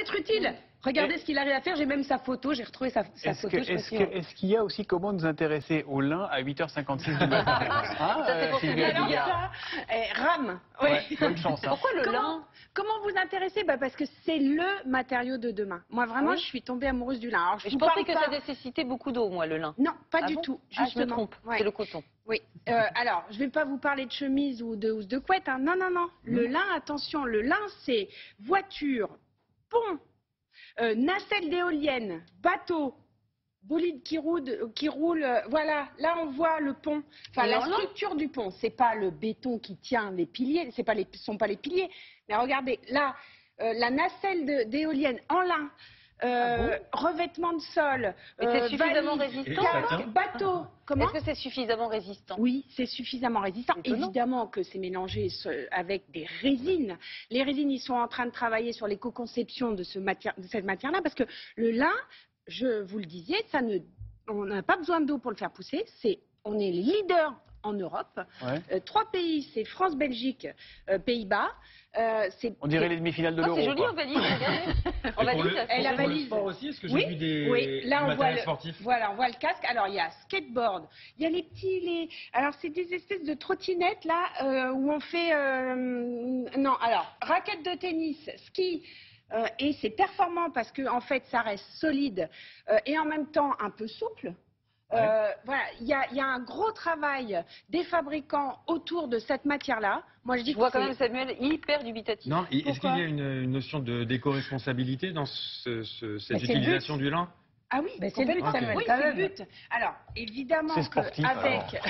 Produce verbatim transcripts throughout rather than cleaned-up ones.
être utile. Regardez ce qu'il arrive à faire, j'ai même sa photo, j'ai retrouvé sa, sa Est-ce photo. que- est-ce que- est-ce qu'il y a aussi comment nous intéresser au lin à huit heures cinquante-six du matin? Hein, Ça, c'est pour Sylvie Sylvie Aguillard. Alors ça, eh, rame. Oui. Ouais, bonne chance. Hein. Pourquoi le Comment, lin? comment vous intéresser bah Parce que c'est le matériau de demain. Moi, vraiment, Oui. je suis tombée amoureuse du lin. Alors, je Je vous pensais parle que pas... ça nécessitait beaucoup d'eau, moi, le lin. Non, pas Ah du bon tout, Ah, je me justement. trompe, Ouais. c'est le coton. Oui. Euh, alors, je ne vais pas vous parler de chemise ou de, ou de couette. Hein. Non, non, non. Le lin, attention, le lin, c'est voiture, pont, euh, nacelle d'éolienne, bateau, bolide qui roule, qui roule. euh, voilà, là, on voit le pont. Enfin, Et la en lin structure du pont. C'est pas le béton qui tient les piliers. C'est pas les, sont pas les piliers. Mais regardez, là, euh, la nacelle de- d'éolienne en lin. Euh, revêtement de sol, Mais c'est suffisamment valise, résistant, casque, bateau. Comment? Est-ce que c'est suffisamment résistant? Oui, c'est suffisamment résistant. Étonnant. Évidemment que c'est mélangé ce- avec des résines. Les résines, ils sont en train de travailler sur l'éco-conception de, ce matière, de cette matière-là, parce que le lin, je vous le disais, ça ne, on n'a pas besoin d'eau pour le faire pousser. C'est, on est leader en Europe. Ouais. Euh, trois pays, c'est France, Belgique, euh, Pays-Bas. Euh, c'est- On dirait les demi-finales de Oh, l'Euro. c'est joli quoi. en valise, regardez. En Et pour valise, le, ça, Elle c'est a pour le valise. sport aussi, est-ce que j'ai Oui, vu des, oui, là du on voit matériel le, sportif? voilà, on voit le casque. Alors il y a skateboard, il y a les petits, les, alors c'est des espèces de trottinettes là euh, où on fait, euh, non, alors raquettes de tennis, ski. euh, et c'est performant parce que en fait ça reste solide euh, et en même temps un peu souple. Euh, voilà, il y a, il y a un gros travail des fabricants autour de cette matière-là. Moi je dis Je vois que quand c'est- même Samuel hyper dubitatif. Non, et est-ce Pourquoi qu'il y a une, une notion de d'éco-responsabilité dans ce- ce- cette Mais c'est le utilisation but. du lin? Ah oui, Mais c'est le but, complètement. Samuel, Oui, quand c'est le même. but. Alors, évidemment C'est sportif, qu'avec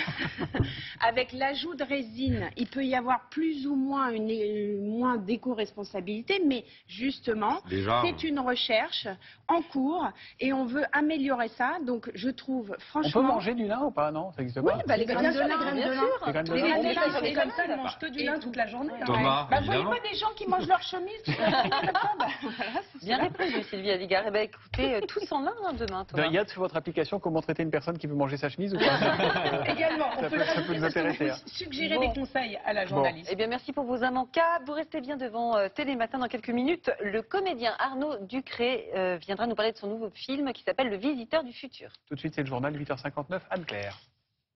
avec l'ajout de résine, il peut y avoir plus ou moins une, une- moins d'éco-responsabilité, mais justement, Déjà. c'est une recherche en cours et on veut améliorer ça. Donc, je trouve, On peut franchement... manger du lin ou pas? Non, ça n'existe pas. Oui, bah, les graines Bien de sûr, lin, les graines bien de sûr. lin. Les graines de Les lin. graines de Les lin, gens c'est qui comme comme ça, ça, ils mangent que du Et lin tout. toute la journée. hein. Thomas, Bah, vous voyez évidemment. pas des gens qui mangent leur chemise tout ça, comme ça, bah, voilà, c'est Bien ça. répondu, Sylvie Aligard. Eh ben, écoutez, euh, tous en lin hein, demain, Thomas. Il y a sur votre application comment traiter une personne qui veut manger sa chemise ou pas? Également, on Ça peut peut- ça peut nous l'ajouter parce que intéresser, vous hein. suggérer Bon. des conseils à la journaliste. Eh bien, merci pour vos immanquables. Vous restez bien devant euh, Télématin dans quelques minutes. Le comédien Arnaud Ducré euh, viendra nous parler de son nouveau film qui s'appelle Le Visiteur du Futur. Tout de suite, c'est le journal huit heures cinquante-neuf, Anne-Claire.